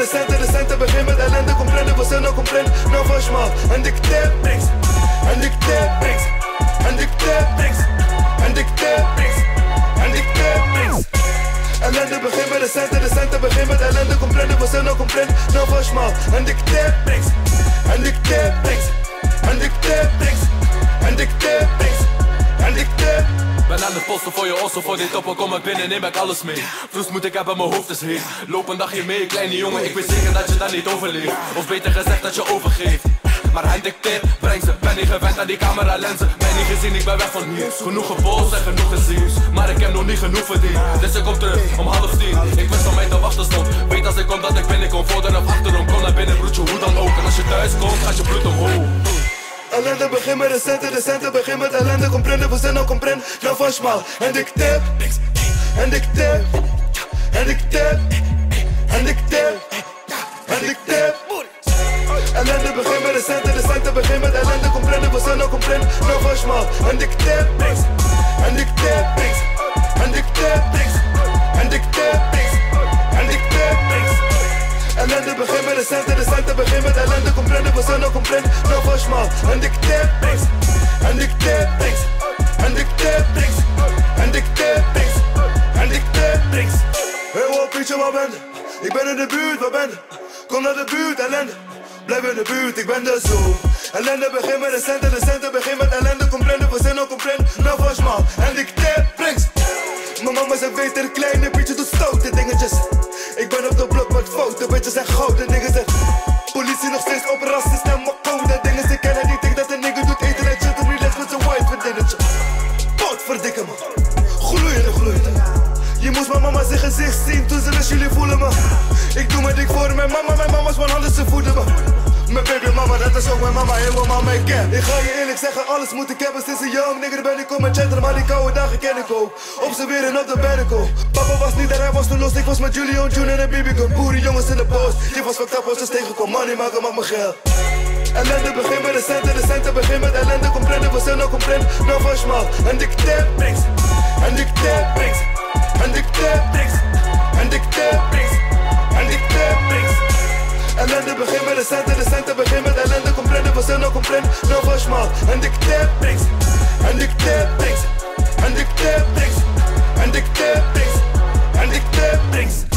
de centen begin met ellende. Comprende, você não comprende, não faz mal. En ik tap niks, en ik tap niks, en ik tap niks, en ik tap niks, en ik tap niks. Ellende begin met de centen begin met ellende. Comprende, você não comprende, não faz mal. En ik tap niks, en ik tap niks, en ik tap niks, en ik tap niks, en ik tap. Ben aan het posten voor je ossen, voor dit toppen kom ik binnen, neem ik alles mee. Vroest moet ik hebben, mijn hoofd is heet. Loop een dagje mee, kleine jongen, ik weet zeker dat je daar niet overleeft. Of beter gezegd dat je overgeeft. Maar hij dicteert, breng ze, ben niet gewend aan die camera lenzen. Ben niet gezien, ik ben weg van hier. Genoeg gepost en genoeg gezien, maar ik heb nog niet genoeg verdiend. Dus ik kom terug om 9:30, ik wist al mij te wachten stond. Weet als ik kom dat ik binnenkom, voor dan of achterom. Kom naar binnen broertje, hoe dan ook. En als je thuis komt, gaat je bloed omhoog. Ellende begin met de centen begin met ellende. Comprende, você não comprende, não faz mal. En ik tap, en ik tap, en ik tap, en ik tap, en ik tap. Ellende begin met de centen begin met ellende. Comprende, você não comprende, não faz mal. En ik tap, en ik tap, en ik tap, en ik tap, en ik tap. Ellende begin met de centen begin met ellende. Comprende, você não comprende, não faz mal. En ik tap, en ik tap, en ik tap, en ik tap, en ik tap. Hey wat Pietje, waar ben je? Ik ben in de buurt, waar ben je? Kom naar de buurt, ellende. Blijf in de buurt, ik ben de zoon. Ellende begin met de centen begin met ellende. Comprende, você não comprende, não faz mal. En ik tap, brings. Mijn mama zegt beter, kleine Pietje doet stoute dingetjes. Ik ben op de blok met fouten, bitches en gouden dingen zeg. Politie nog steeds op rassen, stem maar code. Dingen ze kennen niet, ik dat een nigger doet eten en shit. Relax met zijn wife vriendinnetje. Potverdikke me, gloeiende. Je moest mijn mama zijn gezicht zien toen ze wist jullie voelen me. Ik doe mijn dik voor mijn mama's van handen ze voeden me. Mijn baby mama, dat is ook mijn mama, helemaal mama ik ken. Ik ga je eerlijk zeggen, alles moet ik hebben sinds een young nigger ben ik op mijn chatter, maar die koude dagen ken ik ook. Op z'n weer en op de Berko. Papa was niet daar, hij was toen los, ik was met Julio, June en Bibi, boerenjongens in de post. Je was fucked up als ze tegenkom, money maken met mijn geld. Ellende begin met de centen begin met ellende. Comprende, você não comprende, não faz mal. En ik tap, en ik tap, en ik tap, en ik tap, en ik tap. Ellende begin met de centen begin met ellende. Comprende, você não comprende, não faz mal. En ik tap, en ik tap, en ik tap, en ik tap, en ik tap.